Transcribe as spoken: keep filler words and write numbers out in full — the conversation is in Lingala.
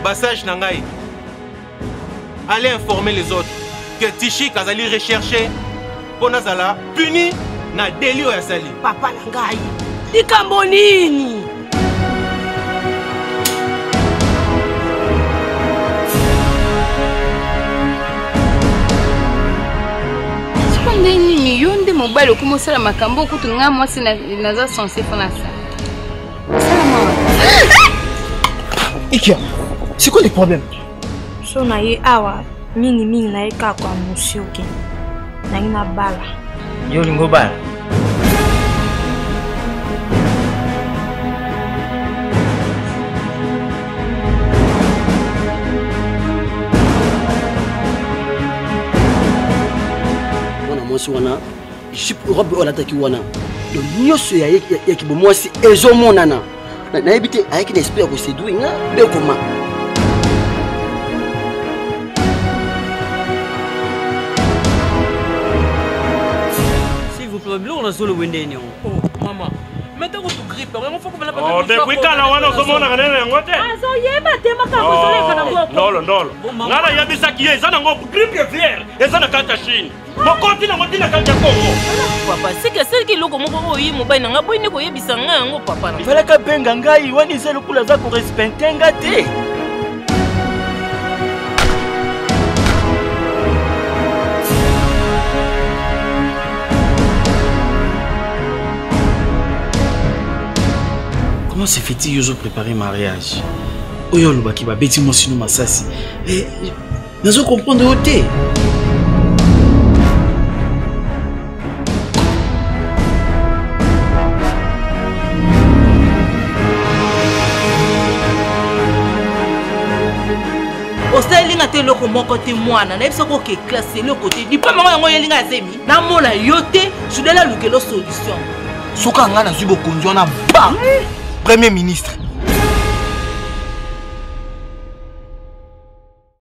Bassage Nangai. Allez informer les autres que Tichi Kazali recherché pour Nazala puni na délit ya sali. Papa Nangai. Likambo nini? Nini yonde mobile commencer la makambo kutu nga moi c'est naza censé faire ça. Ikia, c'est quoi les problèmes? So na ye awa mini mini na eka kwa musioke. Na ina bala. Yo lingo bala. Wana ship robe ola taki wana do nyoso ya ya kibomosi ezomonana na ebite ayaki na esprit ko séduire nga be koma s'il vous plaît blou na solo wende ni oh maman meta ko tu grippe on faut que la oh depuis quand la wana zomona kanene ngote azo yeba tema ka kozoleka na ngoko ndolo ndolo ngala yabisa kiye ezana ngo grippe fière ezana kata chine mokoti na motina kanja kongo papa sika selki loko moko oyi mobile na ngabo ni ko yebisa nga ngo papa na fala ka benga ngai wani zelo kula za ko respecter ngate comment se fait-il yozo préparer mariage oyo lobaki ba beti mo sino masasi et nazo comprendre oté oselinga te loko moko te mwana na yebisa ko ke classe le côté diplôme yango yelinga zemi na mona yote sudela lukelo solution soka nga na zubo konzo na ba premier ministre